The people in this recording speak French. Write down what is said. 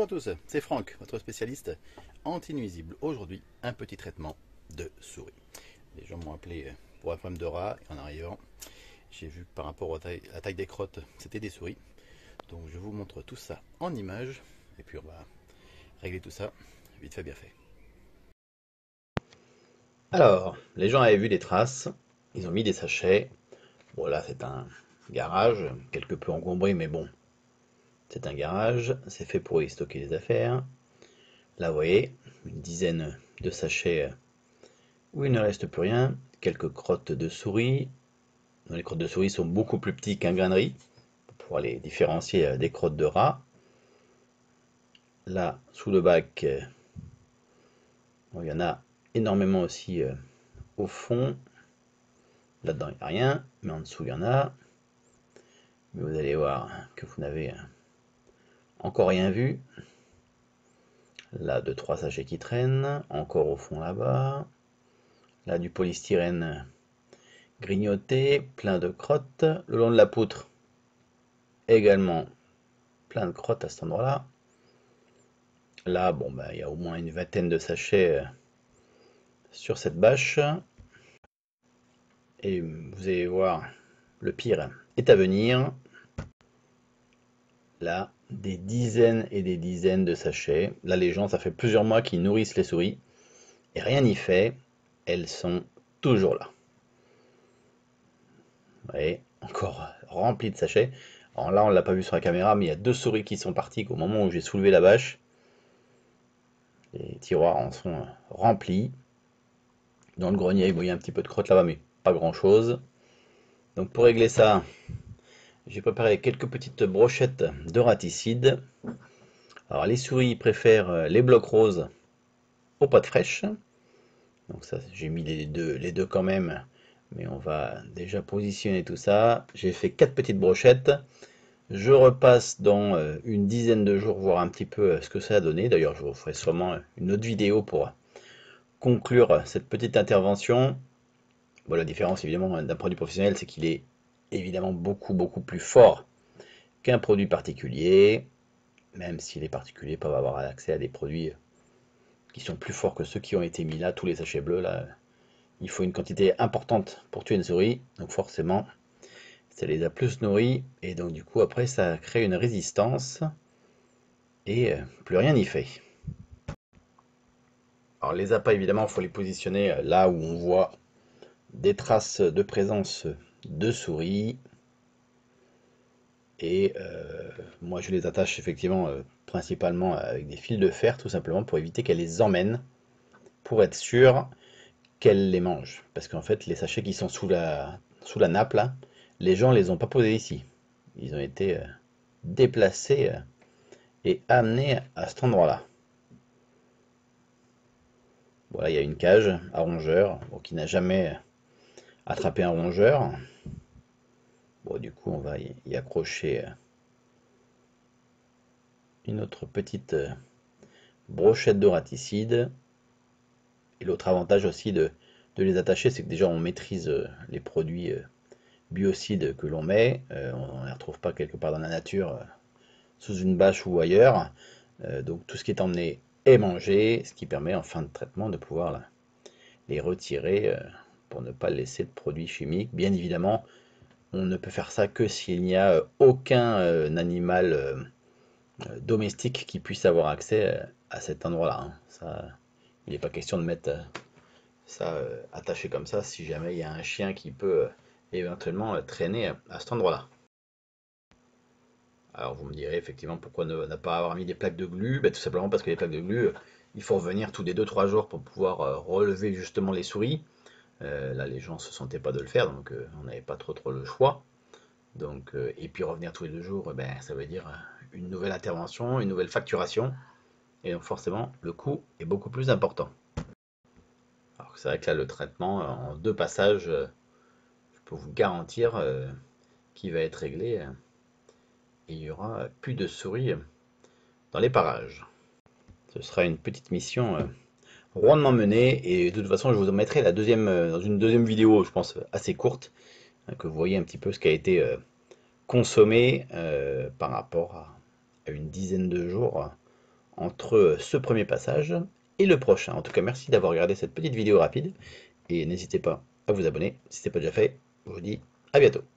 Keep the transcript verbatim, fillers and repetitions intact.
à tous, c'est Franck, votre spécialiste anti-nuisible. Aujourd'hui, un petit traitement de souris. Les gens m'ont appelé pour un problème de rat et en arrivant, j'ai vu que par rapport à la taille, taille des crottes, c'était des souris. Donc je vous montre tout ça en images et puis on va régler tout ça vite fait bien fait. Alors, les gens avaient vu des traces, ils ont mis des sachets. Bon là c'est un garage, quelque peu encombré mais bon, c'est un garage, c'est fait pour y stocker les affaires. Là vous voyez, une dizaine de sachets où il ne reste plus rien, quelques crottes de souris. Les crottes de souris sont beaucoup plus petites qu'un grain de riz, pour pouvoir les différencier des crottes de rat. Là, sous le bac, bon, il y en a énormément aussi au fond. Là-dedans, il n'y a rien, mais en dessous, il y en a. Mais vous allez voir que vous n'avez encore rien vu. Là, deux trois sachets qui traînent. Encore au fond là-bas. Là, du polystyrène grignoté, plein de crottes. Le long de la poutre, également plein de crottes à cet endroit-là. Là, bon, bah, il y a au moins une vingtaine de sachets sur cette bâche. Et vous allez voir, le pire est à venir. Là, des dizaines et des dizaines de sachets. Là, les gens, ça fait plusieurs mois qu'ils nourrissent les souris. Et rien n'y fait. Elles sont toujours là. Vous voyez, encore rempli de sachets. Alors là, on ne l'a pas vu sur la caméra, mais il y a deux souris qui sont parties au moment où j'ai soulevé la bâche. Les tiroirs en sont remplis. Dans le grenier, vous voyez un petit peu de crotte là-bas, mais pas grand-chose. Donc pour régler ça, j'ai préparé quelques petites brochettes de raticide. Alors les souris préfèrent les blocs roses aux pâtes fraîches. Donc ça, j'ai mis les deux, les deux quand même, mais on va déjà positionner tout ça. J'ai fait quatre petites brochettes. Je repasse dans une dizaine de jours voir un petit peu ce que ça a donné. D'ailleurs, je vous ferai sûrement une autre vidéo pour conclure cette petite intervention. Bon, la différence évidemment d'un produit professionnel, c'est qu'il est évidemment beaucoup beaucoup plus fort qu'un produit particulier, même si les particuliers peuvent avoir accès à des produits qui sont plus forts que ceux qui ont été mis là, tous les sachets bleus là. Il faut une quantité importante pour tuer une souris, donc forcément ça les a plus nourris, et donc du coup après ça crée une résistance, et plus rien n'y fait. Alors les appâts évidemment il faut les positionner là où on voit des traces de présence de souris, et euh, moi je les attache effectivement euh, principalement avec des fils de fer, tout simplement pour éviter qu'elles les emmènent, pour être sûr qu'elles les mangent, parce qu'en fait les sachets qui sont sous la, sous la nappe là, les gens les ont pas posés ici, ils ont été euh, déplacés euh, et amenés à cet endroit là. Voilà, il y a une cage à rongeurs, bon, qui n'a jamais attrapé un rongeur. Bon, du coup on va y, y accrocher euh, une autre petite euh, brochette de raticide. Et l'autre avantage aussi de, de les attacher, c'est que déjà on maîtrise euh, les produits euh, biocides que l'on met, euh, on ne les retrouve pas quelque part dans la nature euh, sous une bâche ou ailleurs, euh, donc tout ce qui est emmené est mangé, ce qui permet en fin de traitement de pouvoir là, les retirer euh, pour ne pas laisser de produits chimiques. Bien évidemment, on ne peut faire ça que s'il n'y a euh, aucun euh, animal euh, domestique qui puisse avoir accès euh, à cet endroit-là, hein. Ça, il n'est pas question de mettre euh, ça euh, attaché comme ça si jamais il y a un chien qui peut euh, éventuellement euh, traîner à cet endroit-là. Alors vous me direz effectivement pourquoi ne, ne pas avoir mis des plaques de glu, ben, tout simplement parce que les plaques de glu, il faut revenir tous les deux trois jours pour pouvoir euh, relever justement les souris. Euh, là les gens ne se sentaient pas de le faire, donc euh, on n'avait pas trop trop le choix. Donc, euh, et puis revenir tous les deux jours, ben, ça veut dire une nouvelle intervention, une nouvelle facturation, et donc forcément le coût est beaucoup plus important. Alors c'est vrai que là le traitement en deux passages, euh, je peux vous garantir euh, qu'il va être réglé, euh, et il n'y aura plus de souris dans les parages. Ce sera une petite mission euh, rondement menée, et de toute façon je vous en mettrai la deuxième, euh, dans une deuxième vidéo, je pense assez courte, hein, que vous voyez un petit peu ce qui a été euh, consommé euh, par rapport à, à une dizaine de jours entre ce premier passage et le prochain. En tout cas, merci d'avoir regardé cette petite vidéo rapide et n'hésitez pas à vous abonner si ce n'est pas déjà fait. Je vous dis à bientôt.